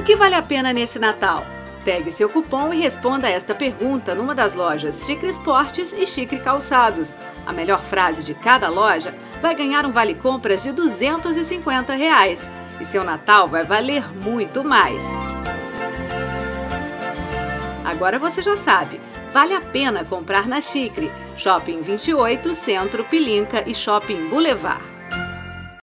O que vale a pena nesse Natal? Pegue seu cupom e responda a esta pergunta numa das lojas Xicre Esportes e Xicre Calçados. A melhor frase de cada loja vai ganhar um vale-compras de R$ 250. E seu Natal vai valer muito mais. Agora você já sabe, vale a pena comprar na Xicre, Shopping 28, Centro, Pilinca e Shopping Boulevard.